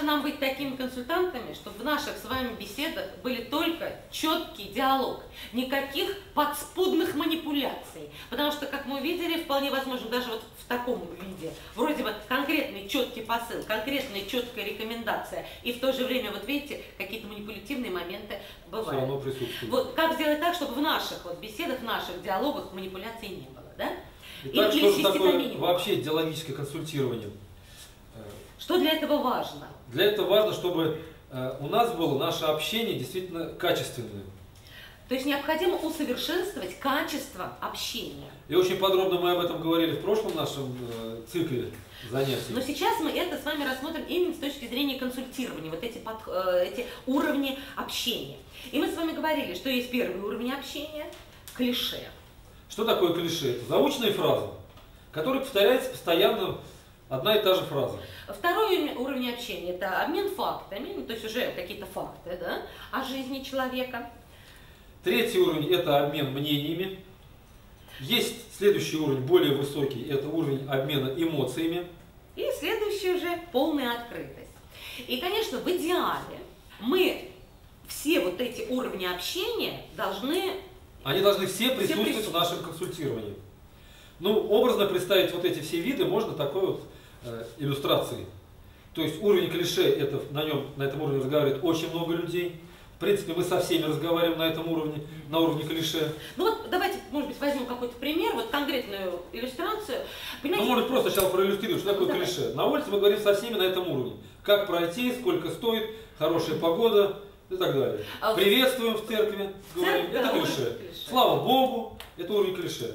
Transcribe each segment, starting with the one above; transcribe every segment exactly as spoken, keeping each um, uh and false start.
нам быть такими консультантами, чтобы в наших с вами беседах были только четкий диалог, никаких подспудных манипуляций. Потому что, как мы увидели, вполне возможно, даже вот в таком виде, вроде бы конкретный четкий посыл, конкретная четкая рекомендация, и в то же время, вот видите, какие-то манипулятивные моменты бывают. Все равно присутствует. Вот как сделать так, чтобы в наших вот беседах, в наших диалогах манипуляций не было, да? Итак, что же такое вообще диалогическое консультирование? Что для этого важно? Для этого важно, чтобы э, у нас было наше общение действительно качественное. То есть необходимо усовершенствовать качество общения. И очень подробно мы об этом говорили в прошлом нашем э, цикле занятий. Но сейчас мы это с вами рассмотрим именно с точки зрения консультирования, вот эти, под, э, эти уровни общения. И мы с вами говорили, что есть первый уровень общения – клише. Что такое клише? Это заученная фраза, которая повторяется постоянно, одна и та же фраза. Второй уровень общения – это обмен фактами, ну, то есть уже какие-то факты, да, о жизни человека. Третий уровень – это обмен мнениями. Есть следующий уровень, более высокий, это уровень обмена эмоциями. И следующий уже – полная открытость. И, конечно, в идеале мы все вот эти уровни общения должны… Они должны все присутствовать, все присутствовать в нашем консультировании. Ну, образно представить вот эти все виды можно такой вот э, иллюстрацией. То есть уровень клише, это, на, нем, на этом уровне разговаривает очень много людей. В принципе, мы со всеми разговариваем на этом уровне, на уровне клише. Ну вот давайте, может быть, возьмем какой-то пример, вот конкретную иллюстрацию. Понимаете? Ну, может, просто сначала проиллюстрировать, что такое Давай. клише. На улице мы говорим со всеми на этом уровне. Как пройти, сколько стоит, хорошая погода и так далее. А Приветствуем в церкви, говорим, Церковь, это да, клише. клише. Слава Богу, это уровень клише.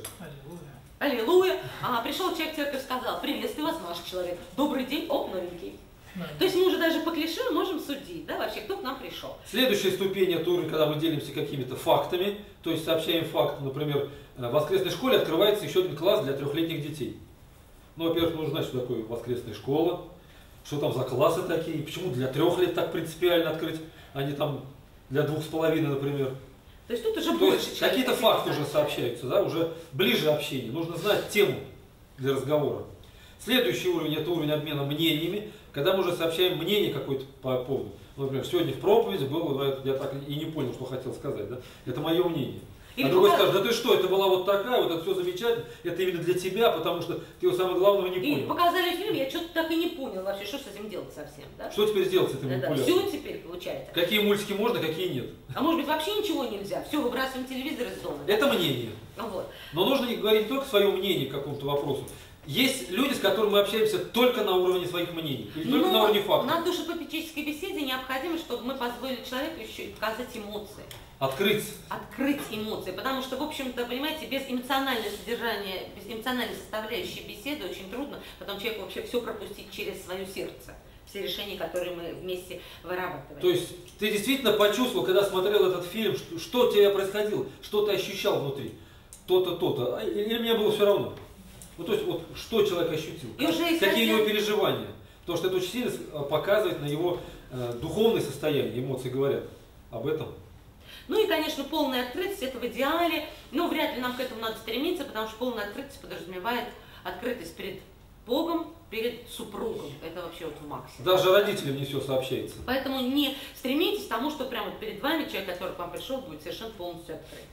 Аллилуйя. А, пришел человек в церковь и сказал: приветствую вас, наш человек. Добрый день, оп, новенький. То есть мы уже даже по клише можем судить, да, вообще, кто к нам пришел. Следующая ступень – это уровень, когда мы делимся какими-то фактами, то есть сообщаем факты. Например, в воскресной школе открывается еще один класс для трехлетних детей. Ну, во-первых, нужно знать, что такое воскресная школа, что там за классы такие, почему для трех лет так принципиально открыть, а не там для двух с половиной, например. То есть тут уже То больше. какие-то факты уже сообщаются, да, уже ближе общение. Нужно знать тему для разговора. Следующий уровень – это уровень обмена мнениями, когда мы уже сообщаем мнение какое-то по поводу. Например, сегодня в проповеди было, я так и не понял, что хотел сказать, да? Это мое мнение. Или а другой пока... скажет: да ты что, это была вот такая, вот это все замечательно, это именно для тебя, потому что ты его самое главное не понял. И показали фильм, я что-то так и не понял вообще, что с этим делать совсем, да? Что теперь сделать с этой Да, да. манипуляцией? Все теперь получается. Какие мультики можно, какие нет? А может быть вообще ничего нельзя, все, выбрасываем телевизор из дома. Да? Это мнение. Вот. Но нужно не говорить только свое мнение к какому-то вопросу. Есть люди, с которыми мы общаемся только на уровне своих мнений, или только Но на уровне фактов. на душепопечительской беседе необходимо, чтобы мы позволили человеку еще и показать эмоции. Открыть. Открыть эмоции, потому что, в общем-то, понимаете, без эмоционального содержания, без эмоциональной составляющей беседы очень трудно потом человеку вообще все пропустить через свое сердце, все решения, которые мы вместе вырабатываем. То есть ты действительно почувствовал, когда смотрел этот фильм, что, что у тебя происходило, что ты ощущал внутри, то-то, то-то, или мне было все равно? Ну, то есть, вот, что человек ощутил, И уже какие исходя... у него переживания, потому что это очень сильно показывает на его э, духовное состояние, эмоции говорят об этом. Ну и, конечно, полная открытость – это в идеале, но вряд ли нам к этому надо стремиться, потому что полная открытость подразумевает открытость перед Богом, перед супругом. Это вообще вот в максимум. Даже родителям не все сообщается. Поэтому не стремитесь к тому, что прямо перед вами человек, который к вам пришел, будет совершенно полностью открыт.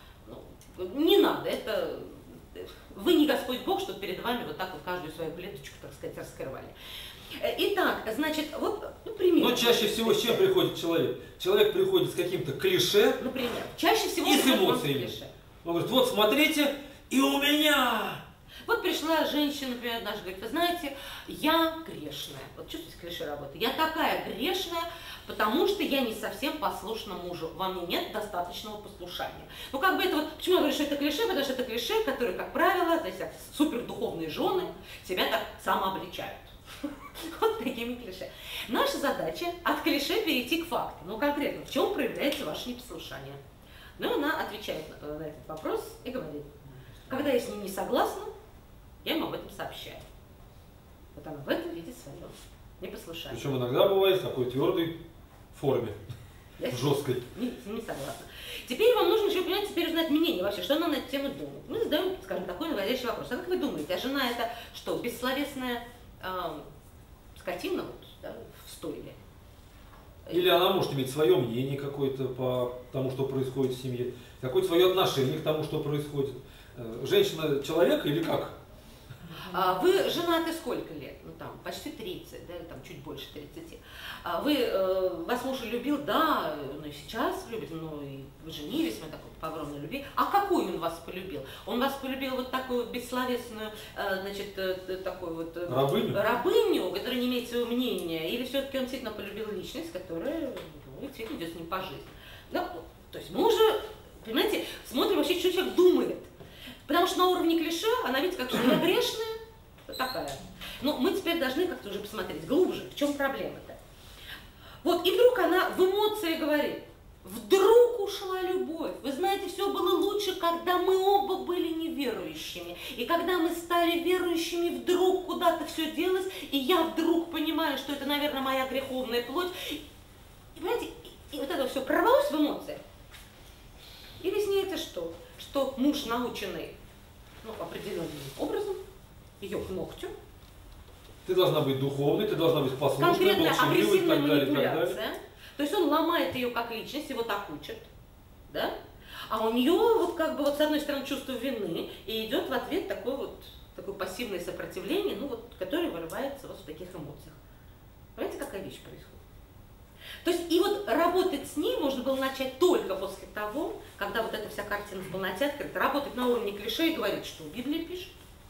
Ну, не надо, это… Вы не Господь Бог, что перед вами вот так вот каждую свою клеточку, так сказать, раскрывали. Итак, значит, вот, ну, пример. Но чаще всего с чем приходит человек? Человек приходит с каким-то клише. Например, чаще всего и с эмоциями. Он говорит: вот смотрите, и у меня. Вот пришла женщина, например, однажды, говорит: вы знаете, я грешная. Вот чувствуете, клише работает. Я такая грешная, потому что я не совсем послушна мужу. Во мне нет достаточного послушания. Ну, как бы это вот, почему я говорю, что это клише? Потому что это клише, которые, как правило, то есть супердуховные жены себя так самообличают. Вот такими клише. Наша задача от клише перейти к факту. Ну, конкретно, в чем проявляется ваше непослушание? Ну, она отвечает на этот вопрос и говорит: когда я с ним не согласна, я ему об этом сообщаю. Вот она в этом видит свое непослушание. Причем иногда бывает в такой твердой форме, Я жесткой. Не, не согласна. Теперь вам нужно еще, понимаете, теперь узнать мнение вообще, что она на эту тему думает. Мы задаем, скажем, такой наводящий вопрос. А как вы думаете, а жена это что, бессловесная э, скотина, вот, да, в стойле. Или она может иметь свое мнение какое-то по тому, что происходит в семье, какое-то свое отношение к тому, что происходит. Женщина человек или как? А вы женаты сколько лет? Ну там почти тридцать, да, или там чуть больше тридцати. А вы, э, вас муж любил, да, ну и сейчас любит, ну и вы женились, мы такой по огромной любви. А какую он вас полюбил? Он вас полюбил вот такую вот бессловесную, э, значит, э, такую вот э, рабыню? рабыню, которая не имеет своего мнения, или все-таки он действительно полюбил личность, которая, ну, действительно идет с ним по жизни. Да, то есть мы уже, понимаете, смотрим вообще, что человек думает. Потому что на уровне клише она, видите, как жена грешная, такая. Но мы теперь должны как-то уже посмотреть глубже, в чем проблема-то. Вот, и вдруг она в эмоции говорит, вдруг ушла любовь. Вы знаете, все было лучше, когда мы оба были неверующими. И когда мы стали верующими, вдруг куда-то все делось, и я вдруг понимаю, что это, наверное, моя греховная плоть. И, понимаете, и, и вот это все прорвалось в эмоциях. И выясняется, что? Что муж, наученный, ну, определенным образом, ее к ногтю. Ты должна быть духовной, ты должна быть послушной, Конкретная молчаливой и агрессивная так далее, и так манипуляция. далее. То есть он ломает ее как личность, его так учат. Да? А у нее вот как бы вот с одной стороны чувство вины, и идет в ответ такое вот такое пассивное сопротивление, ну вот, которое вырывается вот в таких эмоциях. Понимаете, какая вещь происходит? То есть и вот работать с ней можно было начать только после того, когда вот эта вся картина в полноте открыта. Работать на уровне клише и говорить, что Библия пишет.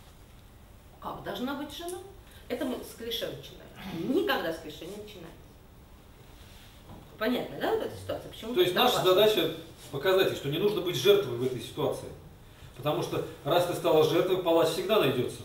Как должна быть жена? Это мы с клише начинаем. Никогда с клише не начинаем. Понятно, да, вот эта ситуация? Почему То есть наша важно? задача показать, что не нужно быть жертвой в этой ситуации. Потому что раз ты стала жертвой, палач всегда найдется.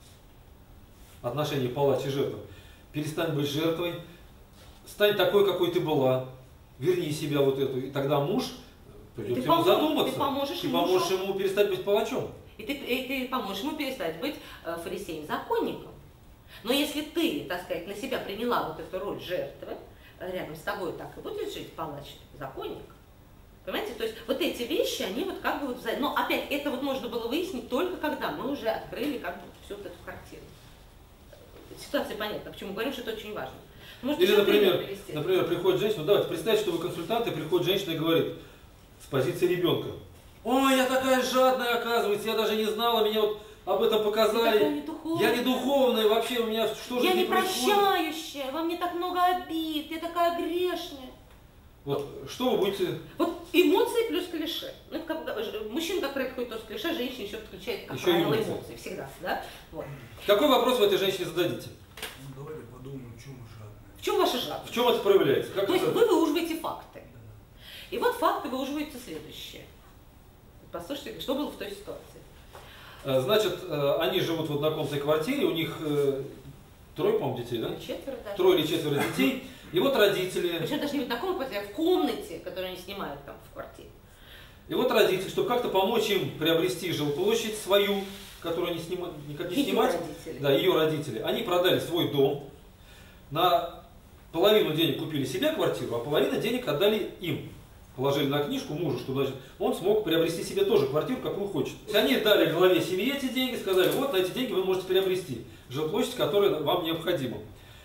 Отношение палач и жертва. Перестань быть жертвой, стань такой, какой ты была, верни себя вот эту, и тогда муж придет Ты ему поможешь, задуматься. ты поможешь ты мужу. поможешь ему перестать быть палачом. И ты, и ты поможешь ему перестать быть э, фарисеем, законником. Но если ты, так сказать, на себя приняла вот эту роль жертвы, э, рядом с тобой так и будет жить палач, законник. Понимаете? То есть вот эти вещи, они вот как бы вот... вза- Но опять, это вот можно было выяснить только когда мы уже открыли как бы всю вот эту картину. Ситуация понятна, почему говорю, что это очень важно. Может, Или, еще пример например, привести? например, приходит женщина, ну давайте представьте, что вы консультант, и приходит женщина и говорит с позиции ребенка: ой, я такая жадная, оказывается, я даже не знала, меня вот об этом Ты показали. такая недуховная. Я не духовная, вообще у меня что же Я не не происходит? прощающая, во мне так много обид, я такая грешная. Вот, что вы будете... Вот эмоции плюс клише. Ну, это как, ж- мужчина, как правило, приходит тоже с клише, женщина еще подключает, как Еще правило, эмоции. эмоции. Всегда, да? Вот. Какой вопрос вы этой женщине зададите? Ну, давайте подумаем, в чем мы жадные. В чем ваша жадность? В чем это проявляется? Как То есть это- вы выуживаете факты. И вот факты выуживаются следующее. Послушайте, что было в той ситуации. Э, Значит, э, они живут в однокомнатной квартире, у них э, трое, по-моему, детей, да? Четверо даже. Трое или четверо детей. И вот родители... Причем даже не в однокомнатной квартире, а в комнате, которую они снимают там в квартире. И вот родители, чтобы как-то помочь им приобрести жилплощадь свою, которую они снима... никак не Ее снимать, родители. да, ее родители, они продали свой дом, на половину денег купили себе квартиру, а половину денег отдали им. Положили на книжку мужу, чтобы значит, он смог приобрести себе тоже квартиру, какую хочет. То есть они дали главе семьи эти деньги, сказали, вот на эти деньги вы можете приобрести жилплощадь, которая вам необходима.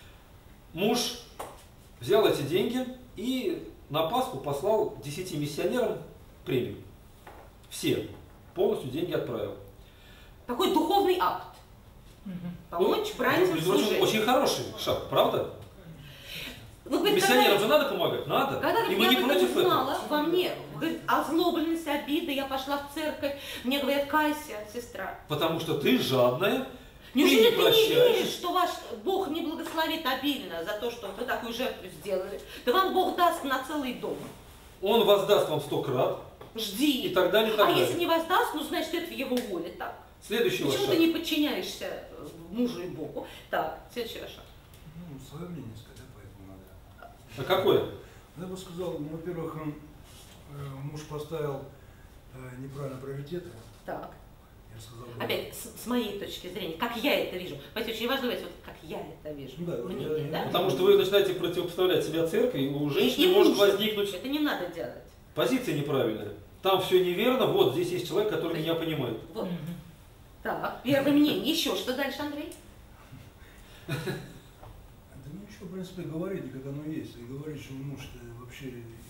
Муж взял эти деньги и на Пасху послал десяти миссионерам премию. Все. Полностью деньги отправил. Такой духовный акт. Помочь братьям Между прочим, служить. очень хороший шаг, правда? Вы говорите, Миссионерам когда- же надо помогать? Надо. Когда И я мы не об этом против узнала, этого. во мне говорит, озлобленность, обида, я пошла в церковь, мне говорят, кайся, сестра. Потому что ты жадная, Неужели ты ты не не веришь, прощаешь. что ваш Бог не благословит обильно за то, что вы такую жертву сделали? Да вам Бог даст на целый дом. Он воздаст вам сто крат. Жди. И так далее, и так а далее. если не воздаст, ну значит это в его воле так. Следующий ваш Почему шаг. ты не подчиняешься э, мужу и Богу? Так, следующий ваш шаг. Ну, свое мнение сказать, поэтому надо. А какое? Я бы сказал, ну, во-первых, он, э, муж поставил э, неправильно приоритеты. Так. Я сказал, бы, Опять, с, с моей точки зрения, как я это вижу. Понимаете, очень важно говорить, вот как я это вижу. Да, вот Мнение, я- да? Потому что вы начинаете противопоставлять себя церкви, и у женщины И- и может мужу. возникнуть Это не надо делать. позиция неправильная. Там все неверно, вот здесь есть человек, который меня понимает. Вот. Так, первое мнение. Еще что дальше, Андрей? Это Да ничего, в принципе, говорите, как оно есть. И говорить, что муж-то вообще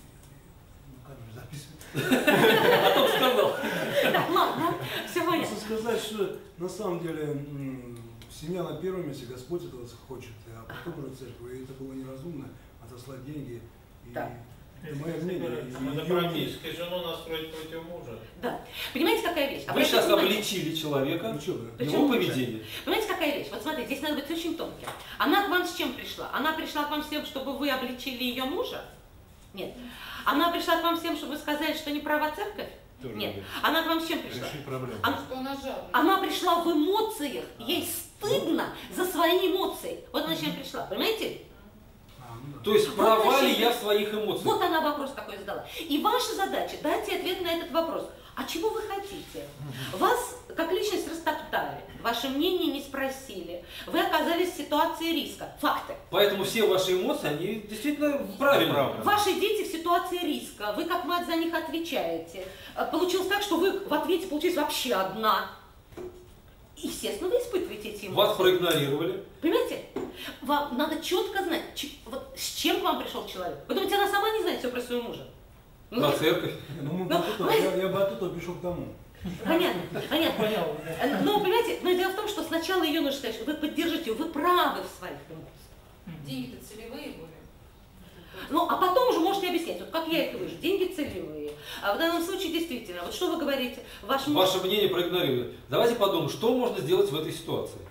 на камеру записывает. А то сказал. Да, ладно, все понятно. Просто сказать, что на самом деле м, семья на первом месте, Господь этого хочет, а потом уже церковь. И это было неразумно отослать деньги. И Да. это мое мнение. и Надо её мнение. практически жену настроить против мужа. Да. Понимаете, какая вещь? Вы Обратите сейчас внимание. обличили человека, Ну, чё вы? его Почему? поведение. Понимаете, какая вещь? Вот смотрите, здесь надо быть очень тонким. Она к вам с чем пришла? Она пришла к вам с тем, чтобы вы обличили ее мужа? Нет. Она пришла к вам с тем, чтобы вы сказали, что не права церковь? Тоже Нет. нет. Она к вам с чем пришла? Решить проблему. Она, Что она жадная. она пришла в эмоциях. Ей стыдно за свои эмоции. Вот она с чем пришла, понимаете? А, ну да. То есть Вот права ли зачем- я в своих эмоциях? Вот она вопрос такой задала. И ваша задача дать ответ на этот вопрос. А чего вы хотите? Вас как личность растоптали, ваше мнение не спросили, вы оказались в ситуации риска. Факты. Поэтому все ваши эмоции, они действительно правильные. Правда. Ваши дети в ситуации риска, вы как мать за них отвечаете. Э, Получилось так, что вы в ответе получились вообще одна. Естественно, вы испытываете эти эмоции. Вас проигнорировали. Понимаете? Вам надо четко знать, ч- вот с чем к вам пришел человек. Вы думаете, она сама не знает все про своего мужа? Ну, Про церковь. Ну, мы Ну, бы от этого- я, я бы от этого пришел к тому. Понятно, понятно. Э, Но, понимаете, но дело в том, что сначала ее нужно сказать, что вы поддержите ее, вы правы в своих эмоциях. Деньги-то целевые были. Ну, а потом уже можете объяснять, вот как я это вижу, деньги целевые. А в данном случае действительно, вот что вы говорите, ваш муж... Ваше мнение проигнорировали. Давайте подумаем, что можно сделать в этой ситуации.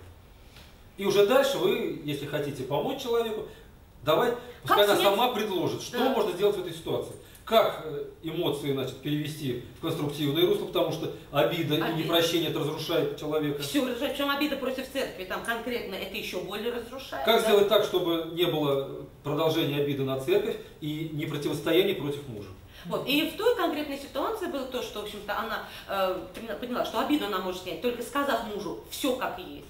И уже дальше вы, если хотите помочь человеку, давайте, пускай Как она снять? сама предложит, что Да. можно сделать в этой ситуации. Как э, эмоции, значит, перевести в конструктивное русло, потому что обида и Обида. непрощение это разрушает человека. Все разрушает, причем обида против церкви, там конкретно это еще более разрушает. Как да? сделать так, чтобы не было продолжения обиды на церковь и не противостояния против мужа? Вот. И в той конкретной ситуации было то, что, в общем-то, она э, поняла, что обиду она может снять, только сказав мужу все как есть.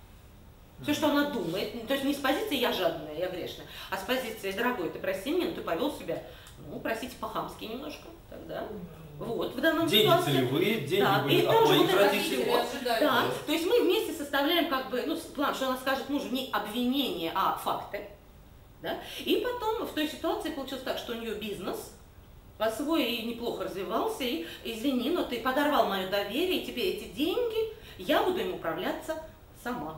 Все, что она думает, то есть не с позиции «я жадная, я грешная», а с позиции «дорогой, ты прости меня, но ты повел себя, ну, простите, по-хамски немножко, тогда». Вот, в данном Деньги ситуации. целевые, деньги Да, были и от тоже моих вот это родителей. всё. Ожидали. Да, то есть мы вместе составляем как бы, ну, план, что она скажет мужу не обвинение, а факты. Да? И потом в той ситуации получилось так, что у нее бизнес свой и неплохо развивался, и извини, но ты подорвал мое доверие, и теперь эти деньги, я буду им управляться сама.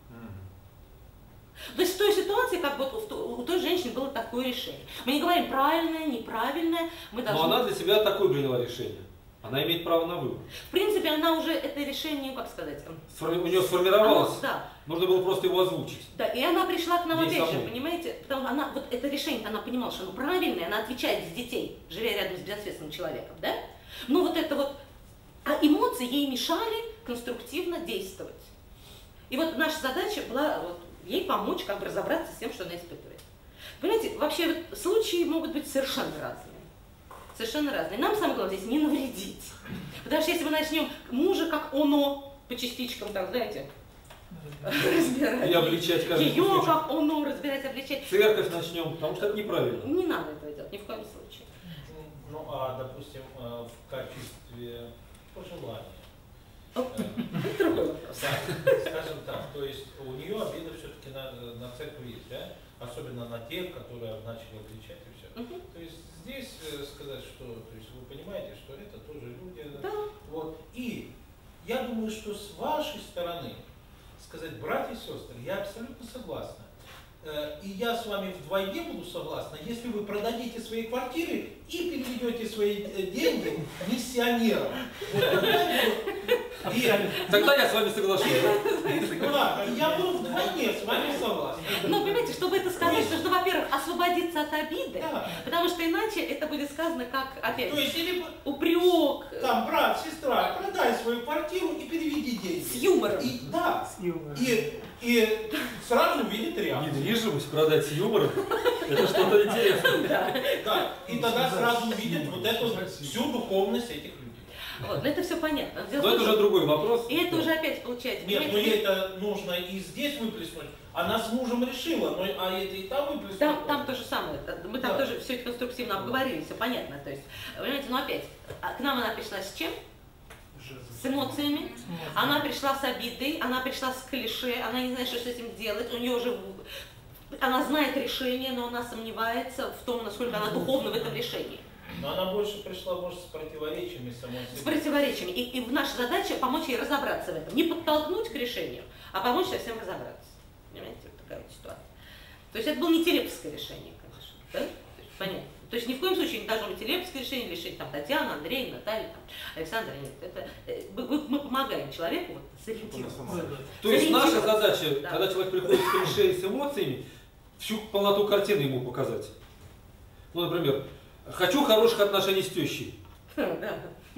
То есть в той ситуации, как бы вот у той женщины было такое решение. Мы не говорим правильное, неправильное, мы должны... Но она для себя такое приняла решение. Она имеет право на выбор. В принципе, она уже это решение, как сказать... Сформи- У нее сформировалось. оно- да, Нужно было просто его озвучить. да, и она пришла к нам Ей опять же, самой. понимаете? Потому что она, вот это решение, она понимала, что оно правильное, она отвечает за детей, живя рядом с безответственным человеком, да? Но вот это вот... А эмоции ей мешали конструктивно действовать. И вот наша задача была вот, ей помочь как бы разобраться с тем, что она испытывает. Понимаете, вообще вот, случаи могут быть совершенно разные. Совершенно разные. Нам самое главное здесь не навредить. Потому что если мы начнем мужа как оно по частичкам, так, знаете, разбирать. И обличать каждый Ее кусочек. как оно разбирать, обличать. Церковь начнем, потому что это неправильно. Не надо этого делать, ни в коем случае. Ну, а, допустим, э, в качестве пожелания. Оп, Э, это другой вопрос. Да, скажем так, то есть у нее обида все-таки на, на церковь есть, да? Особенно на тех, которые начали обличать и все. Мгм. То есть здесь э, сказать, что, то есть вы понимаете, что это тоже люди. Да. Вот. И я думаю, что с вашей стороны сказать, братья и сестры, я абсолютно согласна. Э, И я с вами вдвойне буду согласна, если вы продадите свои квартиры и переведете свои э, деньги миссионерам. Вот тогда я буду- и- Тогда я с вами соглашусь. Да, и я буду вдвойне с вами согласен. Ну, понимаете, чтобы это сказать, нужно, во-первых, освободиться от обиды, Да. потому что иначе это будет сказано как, опять, То есть, или упрек, там, брат, сестра, продай свою квартиру и переведи деньги. с юмором. И, да, и, и сразу увидит реакцию. Недвижимость продать с юмором, это что-то интересное. Да. Да, и тогда сразу увидит вот эту всю духовность этих людей. Вот, но это все понятно. Дело в Но том, это что- уже другой вопрос. И это уже опять получается. Нет, ну понимаете, это нужно и здесь выплеснуть. Она с мужем решила, но а это и там выплеснуть. Там, там то же самое. Мы там Да. тоже все это конструктивно обговорили, все понятно. То есть, понимаете, но опять, а к нам она пришла с чем? С эмоциями. Она пришла с обидой, она пришла с клише, она не знает, что с этим делать. У нее уже Она знает решение, но она сомневается в том, насколько она духовна в этом решении. Но она больше пришла, может, с противоречиями самой себе. С противоречиями. И, и наша задача помочь ей разобраться в этом. Не подтолкнуть к решению, а помочь совсем разобраться. Понимаете, вот такая вот ситуация. То есть это было не телеповское решение, конечно. Да? То есть, понятно. То есть ни в коем случае не должно быть телеповское решение, решить там Татьяна, Андрей, Наталья, там, Александр. Нет. Это, мы, мы помогаем человеку вот, сориентироваться. То есть наша Сориентироваться. задача, Да. когда человек приходит к клише с эмоциями, всю полноту картины ему показать. Ну, например, хочу хороших отношений с тещей. Да.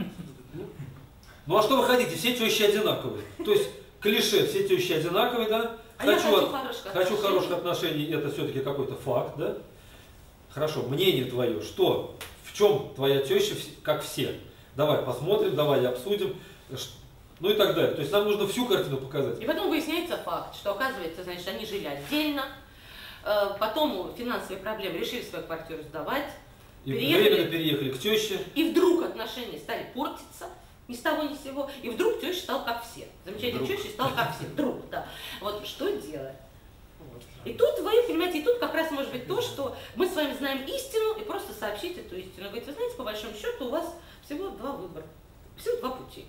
Ну а что вы хотите? Все тещи одинаковые. То есть клише, все тещи одинаковые, да? А я хочу от- хороших хочу отношений. хороших отношений, это все-таки какой-то факт, да? Хорошо, мнение твое, что, в чем твоя теща, вс- как все? Давай посмотрим, давай обсудим, ш- ну и так далее. То есть нам нужно всю картину показать. И потом выясняется факт, что оказывается, значит, они жили отдельно, э, потом финансовые проблемы решили свою квартиру сдавать, И переехали. временно переехали к теще. И вдруг отношения стали портиться, ни с того ни с сего, и вдруг теща стала как все. Замечательная Вдруг. теща стала как все. Вдруг, да. Вот что делать? Вот. И тут вы, понимаете, и тут как раз может быть то, что мы с вами знаем истину, и просто сообщить эту истину. Говорит, вы знаете, по большому счету у вас всего два выбора, всего два пути.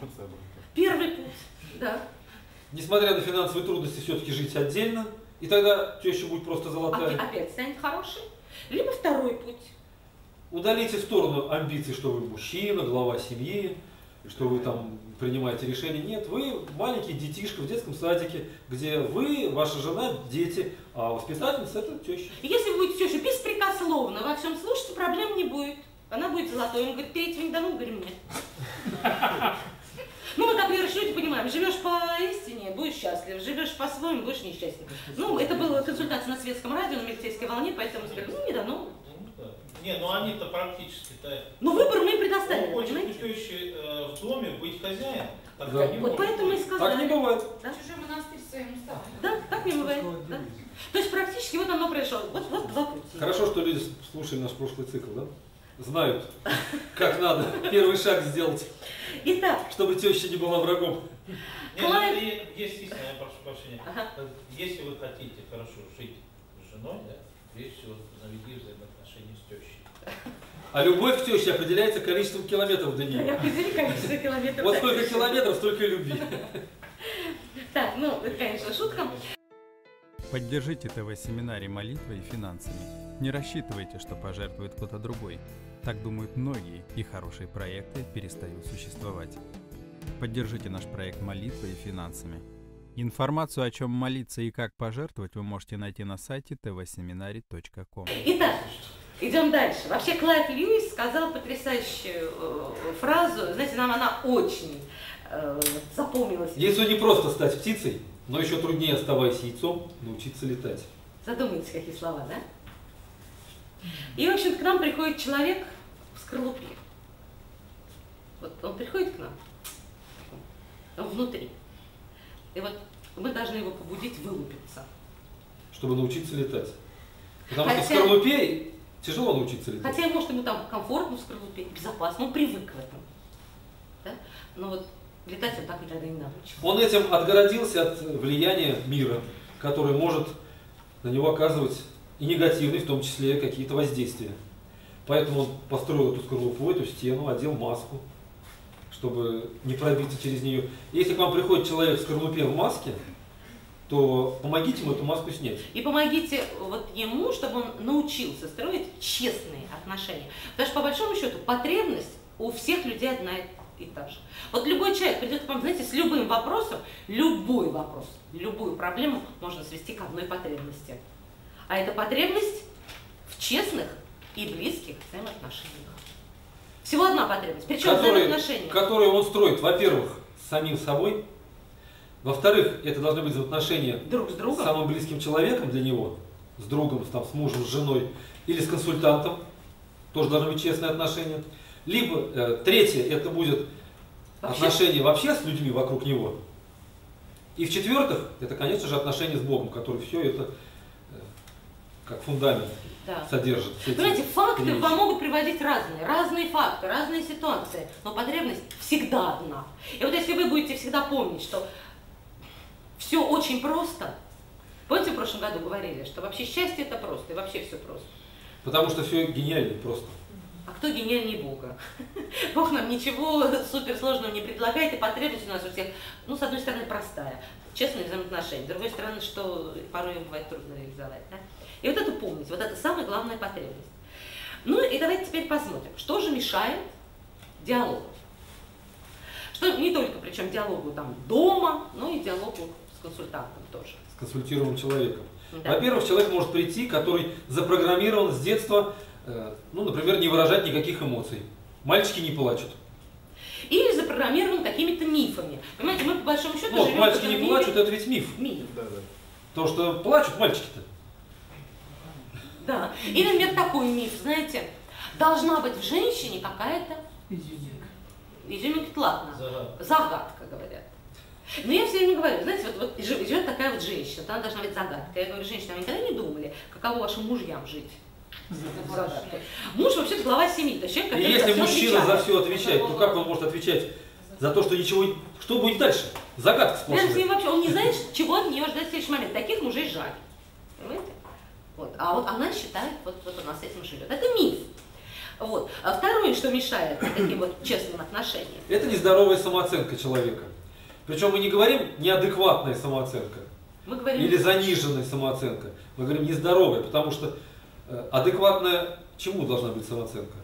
Первый путь, да. Несмотря на финансовые трудности, все-таки жить отдельно, и тогда теща будет просто золотая. Опять, опять станет хороший. Либо второй путь. Удалите в сторону амбиций, что вы мужчина, глава семьи, что вы там принимаете решения. Нет, вы маленький детишка в детском садике, где вы, ваша жена, дети, а воспитательница это теща. И если вы будете тещу беспрекословно во всем слушать, проблем не будет. Она будет золотой. Он говорит, третьего не дано, мы говорим, нет. Ну, мы как верующие люди понимаем, живешь по истине, будешь счастлив, живешь по-своему, будешь несчастлив. Ну, это была консультация на светском радио, на милицейской волне, поэтому сказали, ну, не дано. Ну, да. Не, ну они-то практически-то... Но выбор мы им Он предоставили, хочет у понимаете? тещи э, в доме быть хозяином. Так Да. не Вот может поэтому и быть. сказали. Так не бывает. Да? Чужой монастырь своим уставом. Да, так не бывает. Да. То есть практически вот оно произошло. Вот, вот два пути. Хорошо, что люди слушали наш прошлый цикл, да? Знают, как надо первый шаг сделать, Итак, чтобы теща не была врагом. Не, ну, Клайв- и есть истина, я прошу прощения. Ага. Если вы хотите хорошо жить с женой, да, прежде всего заведи взаимоотношения с тещей. А любовь к теще определяется количеством километров до я нее. определи количество километров. Вот Так, сколько решили. километров, столько и любви. Так, ну, это, конечно, шутка. Поддержите ТВ-семинарий молитвой и финансами. Не рассчитывайте, что пожертвует кто-то другой. Так думают многие, и хорошие проекты перестают существовать. Поддержите наш проект молитвой и финансами. Информацию, о чем молиться и как пожертвовать, вы можете найти на сайте тэ вэ семинарий точка ком. Итак, идем дальше. Вообще Клайв Льюис сказал потрясающую э, фразу, знаете, нам она очень э, запомнилась. Яйцо не просто стать птицей, но еще труднее, оставаясь яйцом, научиться летать. Задумайтесь, какие слова, да? И, в общем, к нам приходит человек в скорлупе. Вот он приходит к нам, он внутри. И вот мы должны его побудить вылупиться. Чтобы научиться летать. Потому Хотя- что в скорлупе тяжело научиться летать. Хотя, может, ему там комфортно в скорлупе, безопасно, он привык к этому. Да? Но вот летать он так никогда не научится. Он этим отгородился от влияния мира, который может на него оказывать и негативные, в том числе, какие-то воздействия. Поэтому он построил эту скорлупу, эту стену, одел маску, чтобы не пробиться через нее. Если к вам приходит человек в скорлупе в маске, то помогите ему эту маску снять. И помогите вот ему, чтобы он научился строить честные отношения. Потому что, по большому счету, потребность у всех людей одна и та же. Вот любой человек придет к вам, знаете, с любым вопросом, любой вопрос, любую проблему можно свести к одной потребности. А это потребность в честных и близких взаимоотношениях. Всего одна потребность. Причем Которые, взаимоотношения. которые он строит, во-первых, с самим собой, во-вторых, это должны быть взаимоотношения Друг с другом. с самым близким человеком для него, с другом, там, с мужем, с женой или с консультантом, тоже должны быть честные отношения. Либо э, третье, это будет Вообще- отношения вообще с людьми вокруг него. И в-четвертых, это, конечно же, отношения с Богом, который все это э, как фундамент Да. содержит. Все эти Понимаете, факты вещи. вам могут приводить разные, разные факты, разные ситуации, но потребность всегда одна. И вот если вы будете всегда помнить, что все очень просто, Помните, в прошлом году говорили, что вообще счастье это просто, и вообще все просто. Потому что все гениально просто. А кто гениальнее Бога? Бог нам ничего суперсложного не предлагает, и потребность у нас у всех, ну, с одной стороны, простая, честные взаимоотношения, с другой стороны, что порой бывает трудно реализовать. Да? И вот это помните, вот это самая главная потребность. Ну и давайте теперь посмотрим, что же мешает диалогу. Что не только, причем диалогу там дома, но и диалогу с консультантом тоже. С консультированным человеком. Да. Во-первых, человек может прийти, который запрограммирован с детства, э, ну, например, не выражать никаких эмоций. Мальчики не плачут. Или запрограммирован какими-то мифами. Понимаете, мы по большому счету Ну, живем мальчики в этом не мире. плачут, это ведь миф. Миф. Да, да. Потому что плачут мальчики-то. Да. Или, например, такой миф, знаете, должна быть в женщине какая-то изюминка, ладно, Загадка. загадка, говорят. Но я все время говорю, знаете, вот, вот живет такая вот женщина, она должна быть загадка. Я говорю, женщина, вы никогда не думали, каково вашим мужьям жить? Загадкой. Муж вообще глава семьи, то есть человек, И который если за всё мужчина отвечает. за все отвечает, то как он может отвечать за то, что ничего... Что будет дальше? Загадка Рядом с ним сплошная. вообще, он не знает, чего от нее ждать в следующий момент. Таких мужей жаль. Понимаете? Вот. А вот она считает, вот, вот она с этим живет. Это миф. Вот. А второе, что мешает таким вот честным отношениям. Это нездоровая самооценка человека. Причем мы не говорим неадекватная самооценка Мы говорим, или заниженная самооценка. Мы говорим нездоровая, потому что э, адекватная чему должна быть самооценка?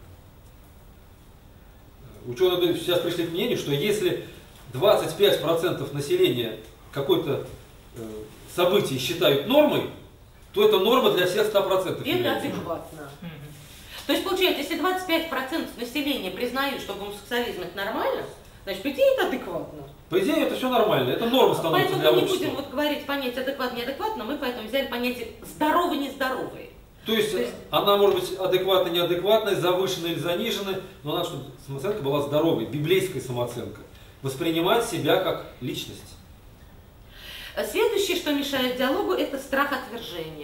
Ученые сейчас пришли к мнению, что если двадцать пять процентов населения какое-то э, событие считают нормой, то это норма для всех ста процентов. это адекватно. То есть, получается, если двадцать пять процентов населения признают, что гомосексуализм это нормально, значит, по идее это адекватно. По идее, это все нормально, это норма становится Поэтому для мы не общества. будем вот говорить понятие адекватно-неадекватно, мы поэтому взяли понятие здоровый-нездоровый. То есть, То есть- она может быть адекватной, неадекватной, завышенной или заниженной, но надо, чтобы самооценка была здоровой, библейская самооценка. Воспринимать себя как личность. Следующее, что мешает диалогу, это страх отвержения.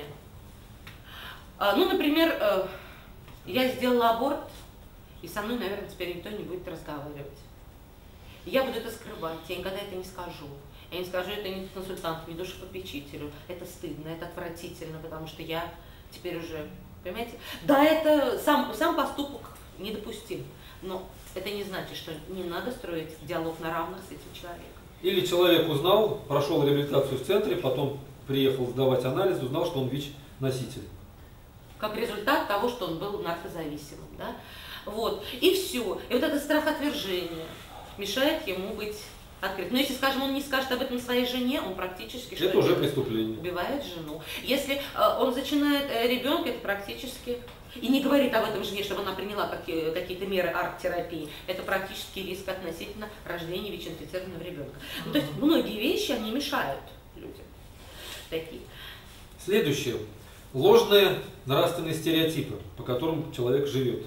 А, Ну, например, э, я сделала аборт, и со мной, наверное, теперь никто не будет разговаривать. Я буду это скрывать, я никогда это не скажу. Я не скажу это ни консультанту, ни душепопечителю. Это стыдно, это отвратительно, потому что я теперь уже, понимаете? Да, это сам, сам поступок недопустим, но это не значит, что не надо строить диалог на равных с этим человеком. Или человек узнал, прошел реабилитацию в центре, потом приехал сдавать анализ, узнал, что он ВИЧ-носитель. Как результат того, что он был наркозависимым, да? Вот, и все. И вот этот страх отвержения мешает ему быть открытым. Но если, скажем, он не скажет об этом своей жене, он практически что Это уже делает? преступление. Убивает жену. Если э, он зачинает э, ребенка, это практически... И не говорит об этом жене, чтобы она приняла какие, какие-то меры арт-терапии. Это практически риск относительно рождения ВИЧ-инфицированного ребенка. Ну, то есть многие вещи, они мешают людям. Такие. Следующее. Ложные нравственные стереотипы, по которым человек живет.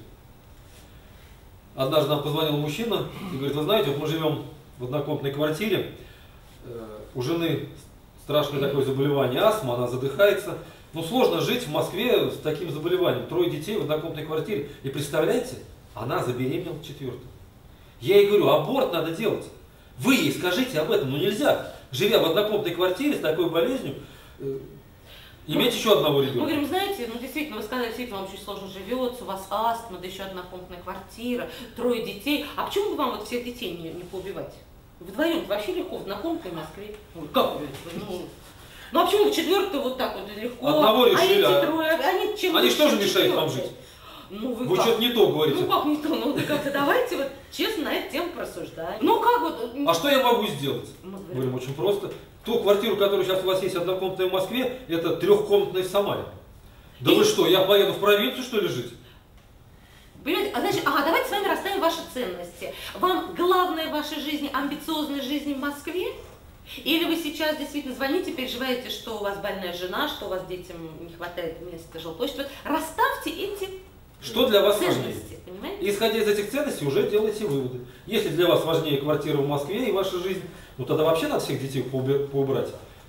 Однажды нам позвонил мужчина и говорит, вы знаете, вот мы живем в однокомнатной квартире, э, у жены страшное такое заболевание, астма, она задыхается. Ну сложно жить в Москве с таким заболеванием, трое детей в однокомнатной квартире. И представляете, она забеременела четвертым. Я ей говорю, аборт надо делать. Вы ей скажите об этом, ну нельзя, живя в однокомнатной квартире с такой болезнью, э, иметь еще одного Мы ребенка. говорим, знаете, ну действительно, вы сказали, действительно, вам очень сложно живется, у вас астма, да еще однокомнатная квартира, трое детей. А почему бы вам вот всех детей не, не поубивать? Вдвоем вообще легко, в однокомнатной Москве. Ой, как вы? Ну, ну а почему в четвертую вот так вот легко? Одного решили, а а- эти трое, они чем Они лучше что же мешают вам четвертой? жить? Ну вы, Вы как? что-то не то говорите. Ну как не то, ну да как-то давайте вот честно на эту тему порассуждаем. Ну как вот? А что я могу сделать? Мы говорим, Говорим, очень просто. Ту квартиру, которая сейчас у вас есть однокомнатная в Москве, это трехкомнатная в Самаре. Да И- вы что, я поеду в провинцию, что ли, жить? Понимаете, а значит, ага, давайте с вами расставим ваши ценности. Вам главное в вашей жизни амбициозная жизнь в Москве? Или вы сейчас действительно звоните, переживаете, что у вас больная жена, что у вас детям не хватает места жилплощади? Вот расставьте эти Что для вас важнее? ценности, понимаете? И исходя из этих ценностей уже делайте выводы. Если для вас важнее квартира в Москве и ваша жизнь, ну тогда вообще надо всех детей поубе- поубрать.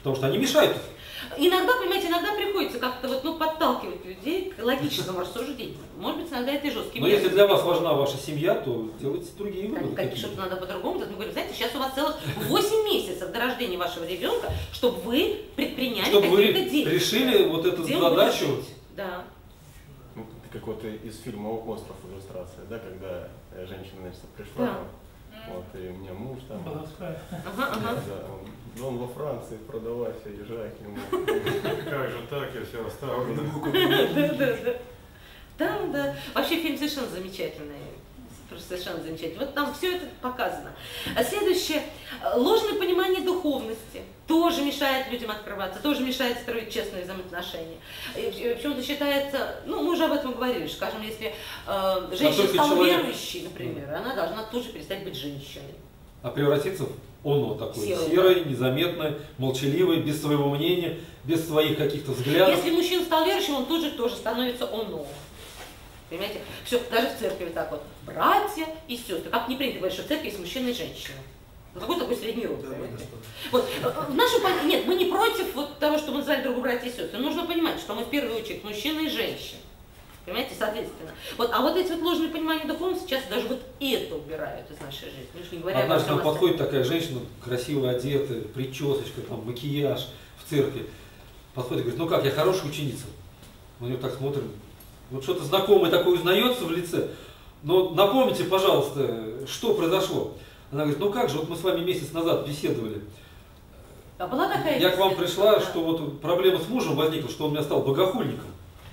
Потому что они мешают. Иногда, понимаете, иногда приходится как-то вот, ну, подталкивать людей к логическому рассуждению. Может быть, иногда это и жесткий Но метод. если для вас важна ваша семья, то делайте другие выводы. Как, что-то надо по-другому делать. Мы говорим, знаете, сейчас у вас целых восемь месяцев до рождения вашего ребенка, чтобы вы предприняли Чтобы вы какие-то действия. решили вот эту Где вы задачу. будете жить? Да. Ну, это как вот из фильма «Остров» иллюстрация, да, когда э, женщина, значит, пришла, Да. там, вот, и у меня муж там, Ага, ага. да, он, он во Франции, продавайся, езжай к нему. Как же так, я все оставлю. Да, да, да. Да, да. Вообще фильм совершенно замечательный. Просто совершенно замечательный. Вот там все это показано. А следующее. Ложное понимание духовности тоже мешает людям открываться, тоже мешает строить честные взаимоотношения. И почему-то считается, ну, мы уже об этом говорили, что, скажем, если э, женщина только стала человек- верующей, например, она должна тут же перестать быть женщиной. А превратиться в оно такое, Серый, серое, незаметное, молчаливое, без своего мнения, без своих каких-то взглядов. Если мужчина стал верующим, он тут же тоже становится оно. Понимаете? Все, даже в церкви так вот. Братья и сестры. Как не принято говорить, что в церкви есть мужчина и женщина. Ну, какой такой средний род, понимаете? Вот, в нашем пон- нет, мы не против вот того, что мы называли друг братья и сестры. Нужно понимать, что мы в первую очередь мужчина и женщина. Понимаете, соответственно. Вот, а вот эти вот ложные понимания духовности сейчас даже вот это убирают из нашей жизни. Мы же не говоря обо Однажды всем нам остальном. подходит такая женщина, красиво одетая, причесочка, там, макияж в церкви. Подходит и говорит, ну как, я хорошая ученица. Мы на нее так смотрим. Вот что-то знакомое такое узнается в лице. Но напомните, пожалуйста, что произошло. Она говорит, ну как же, вот мы с вами месяц назад беседовали. А была такая Я к вам беседа? пришла, Да. что вот проблема с мужем возникла, что он меня стал богохульником.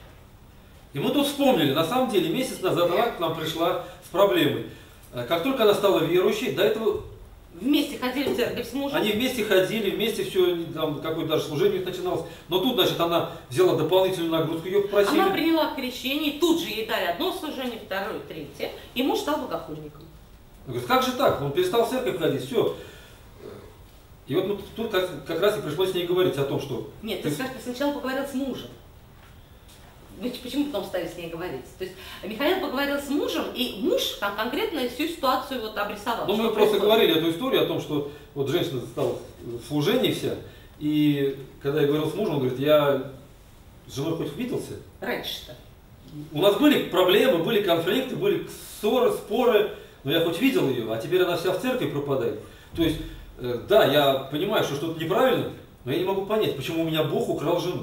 И мы тут вспомнили, на самом деле, месяц назад она к нам пришла с проблемой. Как только она стала верующей, до этого Вместе ходили в церковь с мужем. они вместе ходили, вместе все, там какое-то даже служение у них начиналось. Но тут, значит, она взяла дополнительную нагрузку, ее попросили. Она приняла крещение, и тут же ей дали одно служение, второе, третье, и муж стал богохульником. Она говорит, как же так? Он перестал в церковь ходить, все. И вот ну, тут как, как раз и пришлось с ней говорить о том, что... Нет, ты, ты- скажешь, ты сначала поговорил с мужем. Вы почему потом стали с ней говорить? То есть Михаил поговорил с мужем, и муж там конкретно всю ситуацию вот обрисовал. Ну, что мы просто происходит. говорили эту историю о том, что вот женщина стала в служении вся, и когда я говорил с мужем, он говорит, я с женой хоть виделся? Раньше-то. У нас были проблемы, были конфликты, были ссоры, споры, но я хоть видел ее, а теперь она вся в церкви пропадает. То есть, э, да, я понимаю, что что-то неправильно, но я не могу понять, почему у меня Бог украл жену.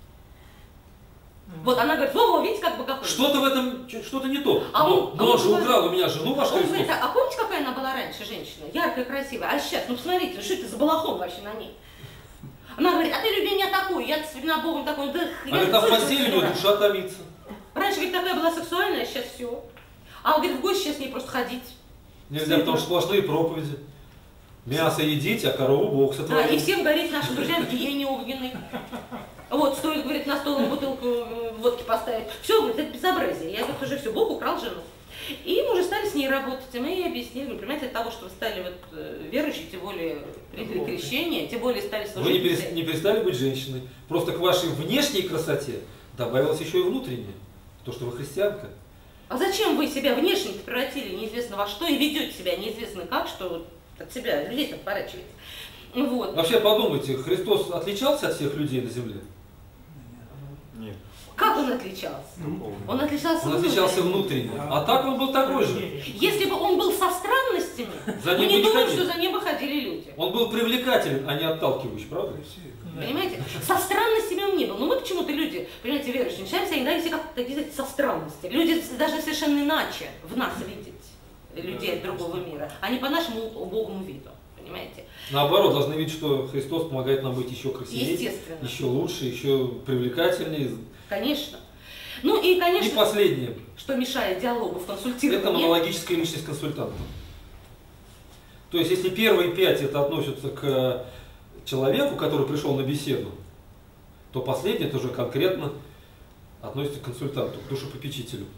Вот она говорит, во-во, видите, как богохульник. Что-то в этом, чё- что-то не то. А но он- но а он он же говорит- украл у меня жену ваш Он говорит, Христос. а, а помните, какая она была раньше женщина? Яркая, красивая. А сейчас, ну посмотрите, ну что это за балахон вообще на ней? Она говорит, а ты люби меня такую, я с Богом такой, да, А я говорит, а в слышу, постели у что него она. душа томится. Раньше, говорит, такая была сексуальная, а сейчас все. А он говорит, в гости сейчас не просто ходить. Нельзя, потому что сплошные проповеди. Мясо едите, а корову Бог Да, сотворил. и всем говорить нашим друзьям гиене огненной. Вот, стоит, говорит, на стол бутылку э, водки поставить. Все, говорит, это безобразие. Я, говорит, уже все, Бог украл жену. И мы уже стали с ней работать, и мы ей объяснили, говорю, понимаете, от того, что вы стали вот э, верующей, тем более приняли крещение, тем более стали Вы не, служить. перес- не перестали быть женщиной. Просто к вашей внешней красоте добавилось еще и внутреннее. То, что вы христианка. А зачем вы себя внешне превратили неизвестно во что и ведете себя неизвестно как, что вот от себя людей отворачиваете? Вот. Вообще подумайте, Христос отличался от всех людей на земле? Нет. Как он отличался? Духовно. Он отличался Он отличался внутренне. внутренне. А так он был такой же. Если бы он был со странностями, За мы ним не бы не думаем, ходили. что за ним бы ходили люди. Он был привлекателен, а не отталкивающий, правда? Понимаете? Со странностями он не был. Но мы почему-то люди, понимаете, верующие, начинаем себя иногда все как такие, знаете, со странностями. Люди даже совершенно иначе в нас видеть людей от другого мира, а не по нашему убогому виду. Понимаете? Наоборот, должны видеть, что Христос помогает нам быть еще красивее, Естественно. еще лучше, еще привлекательнее. Конечно. Ну и, И конечно, последнее. что мешает диалогу в Это консультировании. монологическая личность консультанта. То есть, если первые пять это относятся к человеку, который пришел на беседу, то последнее это уже конкретно относится к консультанту, к душепопечителю.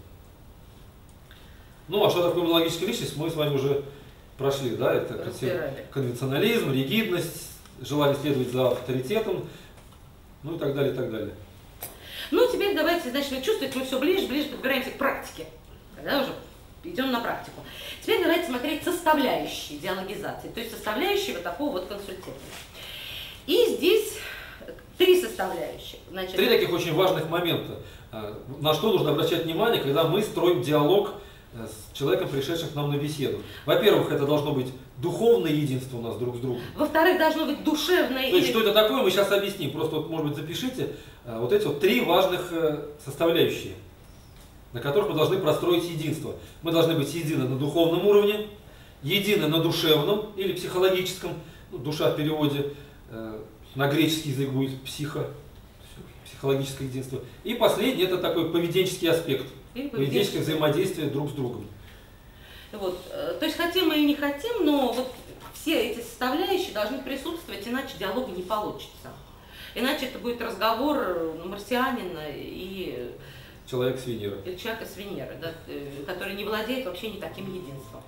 Ну, а что такое монологическая личность, мы с вами уже прошли, да, это Разбирали. конвенционализм, ригидность, желание следовать за авторитетом, ну и так далее, и так далее. Ну, теперь давайте, значит, вы чувствуете, мы все ближе, ближе подбираемся к практике. Тогда уже идем на практику. Теперь давайте смотреть составляющие диалогизации, то есть составляющие вот такого вот консультирования. И здесь три составляющих. Значит, Три таких очень важных момента, на что нужно обращать внимание, когда мы строим диалог с человеком, пришедшим к нам на беседу. Во-первых, это должно быть духовное единство у нас друг с другом. Во-вторых, должно быть душевное. То есть, или... что это такое, мы сейчас объясним. Просто, вот, может быть, запишите вот эти вот три важных составляющие, на которых мы должны простроить единство. Мы должны быть едины на духовном уровне, едины на душевном или психологическом, ну, душа в переводе э, на греческий язык будет психо, психологическое единство. И последний это такой поведенческий аспект, Или поведенческое взаимодействие друг с другом. Вот, то есть хотим мы или не хотим, но вот все эти составляющие должны присутствовать, иначе диалога не получится. Иначе это будет разговор марсианина и человек с Венеры. Или человека с Венеры, да, который не владеет вообще не таким единством.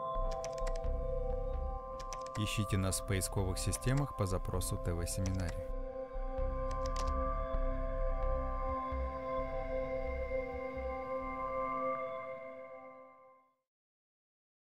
Ищите нас в поисковых системах по запросу ТВ-семинарий.